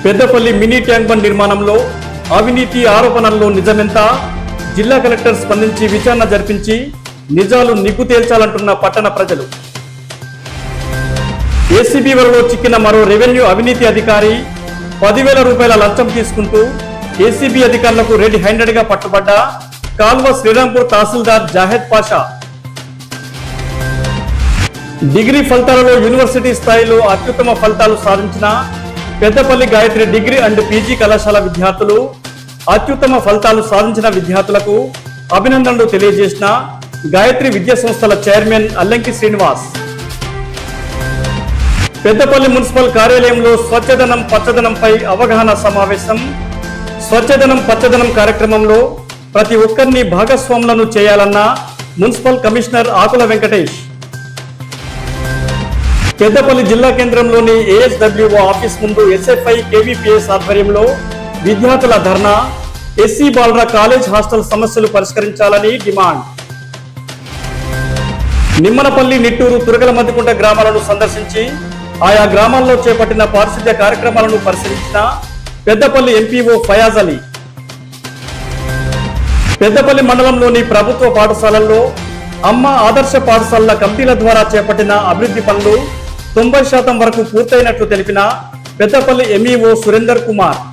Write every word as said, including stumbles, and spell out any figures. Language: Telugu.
పెద్దపల్లి మినీ ట్యాంక్ బండ్ నిర్మాణంలో అవినీతి ఆరోపణల్లో నిజమెంత? జిల్లా కలెక్టర్ స్పందించి విచారణ జరిపించి నిజాలు నిగ్గు తేల్చాలంటున్న పట్టణ ప్రజలు. ఏసీబీ వలలో చిక్కిన మరో రెవెన్యూ అవినీతి అధికారి పదివేల రూపాయల లంచం తీసుకుంటూ ఏసీబీ అధికారులకు రెడ్ హ్యాండెడ్ గా పట్టుబడ్డ కాల్వ శ్రీరాంపూర్ తహసీల్దార్ జాహెద్ పాషా. డిగ్రీ ఫలితాలలో యూనివర్సిటీ స్థాయిలో అత్యుత్తమ ఫలితాలు సాధించిన Peddapalli Gayatri degree and PG కళాశాల విద్యార్థులు, అత్యుత్తమ ఫలితాలు సాధించిన విద్యార్థులకు అభినందనలు తెలియజేసిన గాయత్రి విద్యా సంస్థల చైర్మన్ అల్లంకి శ్రీనివాస్. పెద్దపల్లి మున్సిపల్ కార్యాలయంలో స్వచ్ఛదనం పచ్చదనంపై అవగాహన సమావేశం. స్వచ్ఛదనం పచ్చదనం కార్యక్రమంలో ప్రతి ఒక్కరిని భాగస్వాములను చేయాలన్న మున్సిపల్ కమిషనర్ ఆకుల వెంకటేష్. పెద్దపల్లి జిల్లా కేంద్రంలోని ఏఎస్డబ్ల్యూఓ ఆఫీస్ ముందు ఎస్ఎఫ్ఐ కేవీపీఎస్ ఆధ్వర్యంలో విద్యార్థుల ధర్నా. ఎస్సీ బాలుర కాలేజ్ హాస్టల్ సమస్యలు పరిష్కరించాలని డిమాండ్. నిమ్మనపల్లి, నిట్టూరు, తురగల మద్దికుంట గ్రామాలను సందర్శించి ఆయా గ్రామాల్లో చేపట్టిన పారిశుద్ధ్య కార్యక్రమాలను పరిశీలించిన పెద్దపల్లి ఎంపీఓ ఫయాజ్ అలీ. పెద్దపల్లి మండలంలోని ప్రభుత్వ పాఠశాలల్లో అమ్మ ఆదర్శ పాఠశాలల కమిటీల ద్వారా చేపట్టిన అభివృద్ధి పనులు తొంభై శాతం వరకు పూర్తయినట్లు తెలిపిన పెద్దపల్లి ఎంఈఓ సురేందర్ కుమార్.